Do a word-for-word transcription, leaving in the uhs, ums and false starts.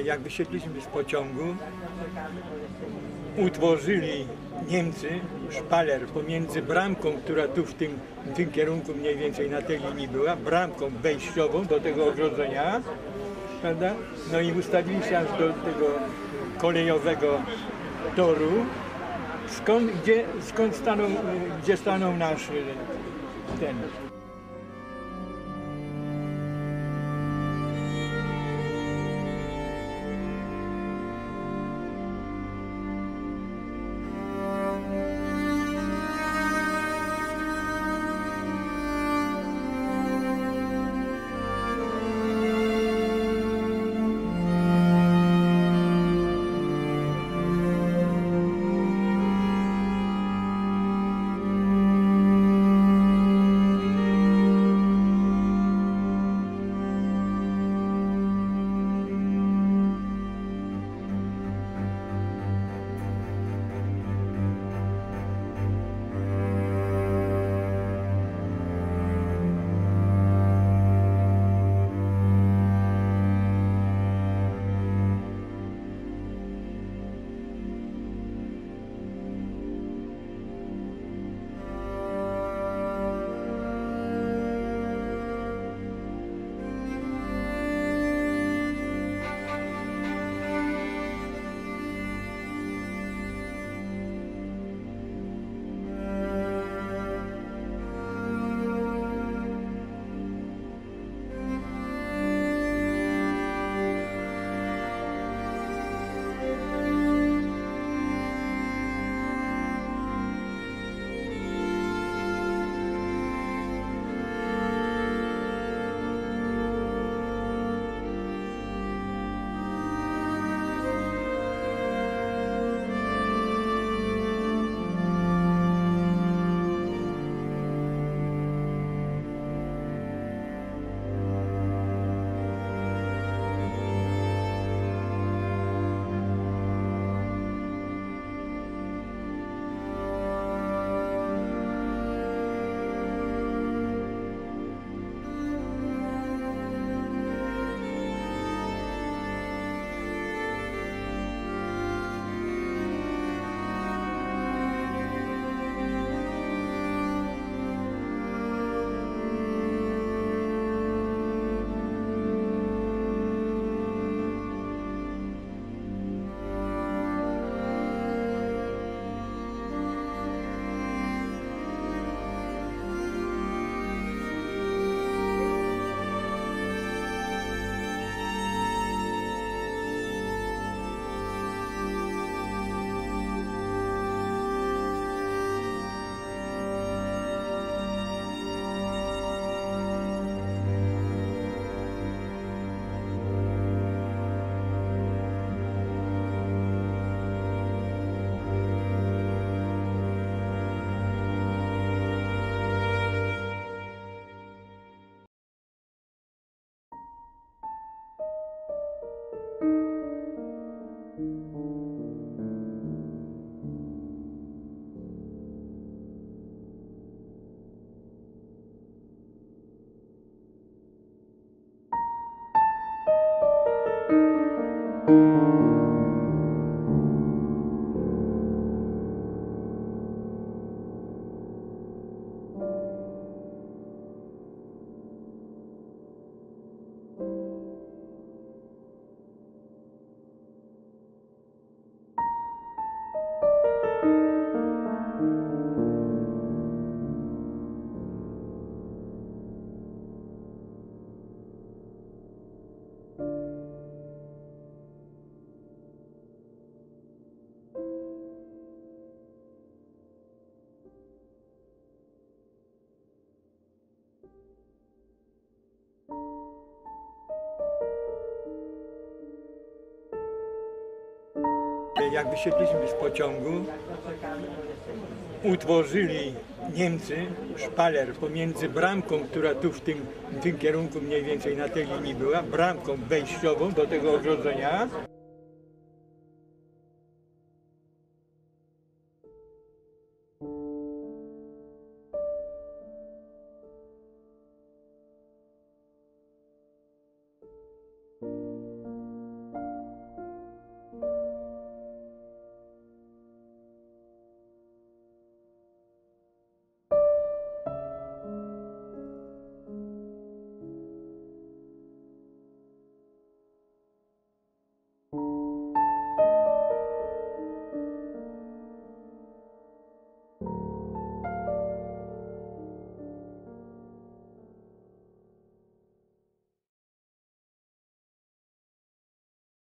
Jak wysiedliśmy z pociągu, utworzyli Niemcy szpaler pomiędzy bramką, która tu w tym, w tym kierunku mniej więcej na tej linii była, bramką wejściową do tego ogrodzenia, prawda? No i ustawili się aż do tego kolejowego toru, skąd, gdzie, skąd stanął, gdzie stanął nasz ten. Jak wysiedliśmy z pociągu, utworzyli Niemcy szpaler pomiędzy bramką, która tu w tym, w tym kierunku mniej więcej na tej linii była, bramką wejściową do tego ogrodzenia.